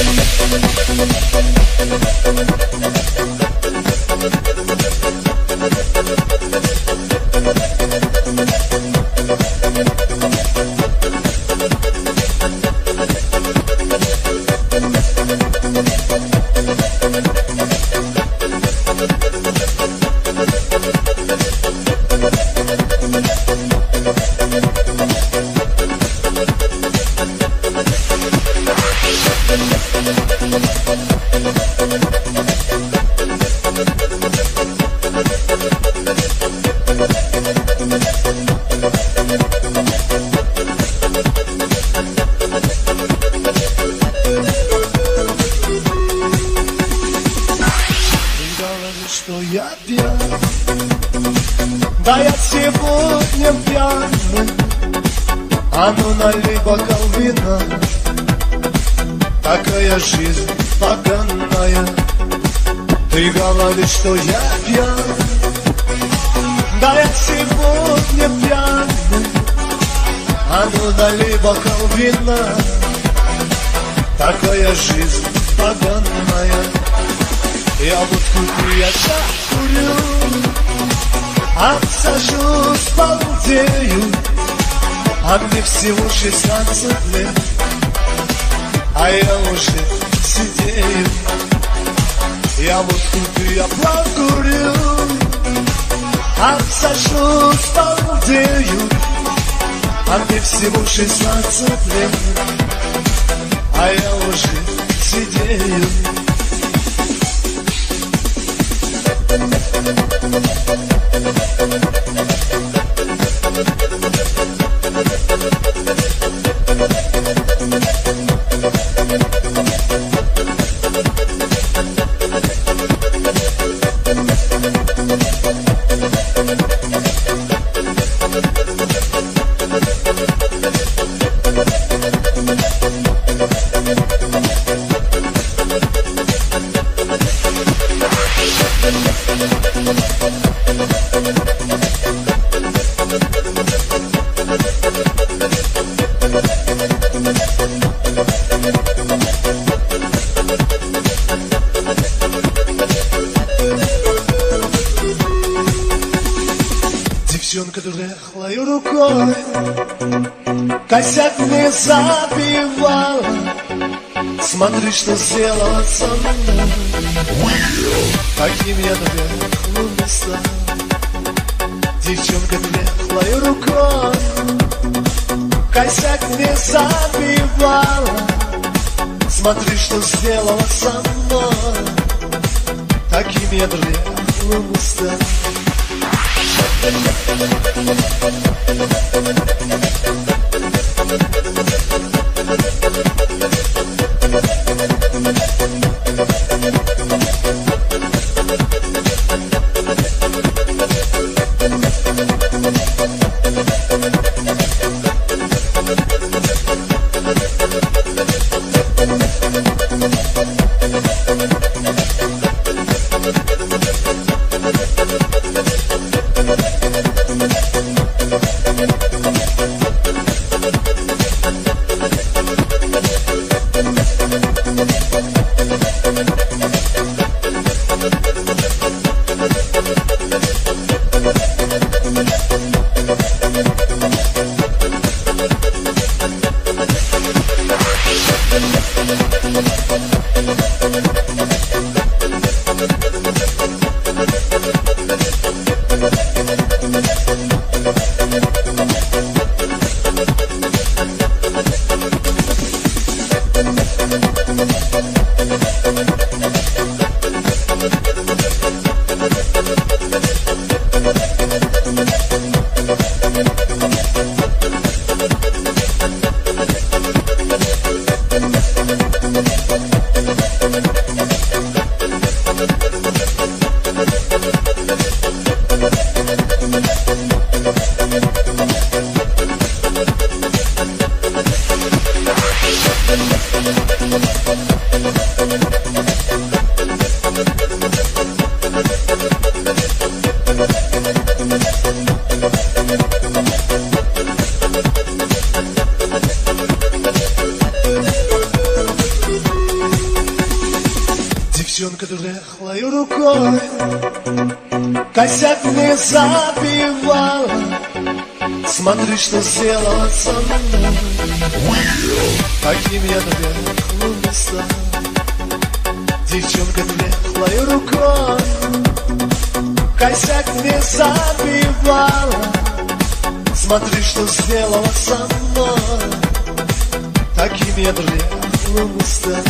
Что я пьян, да я сегодня пьяный. А ну налей бокал вина, такая жизнь поганая. Я водку я закурю, отсажусь, балдею, а мне всего 16 лет, а я уже сидею. Я водку я покурю, отсажусь, балдею, а мне всего 16 лет, а я уже сидею. Девчонка дряхлой рукой косяк не забивала. Смотри, что сделала со мной, каким я дряхлым стал. Девчонка дряхлой рукой косяк не забивала. Смотри, что сделала со мной, таким я дряхлым стал. Девчонка дряхлой рукой косяк мне забивала. Смотри, что сделала со мной. Каким я дряхлым стал. Девчонка дряхлой рукой косяк мне забивала. Смотри, что сделала со мной. Таким я дряхлым стал.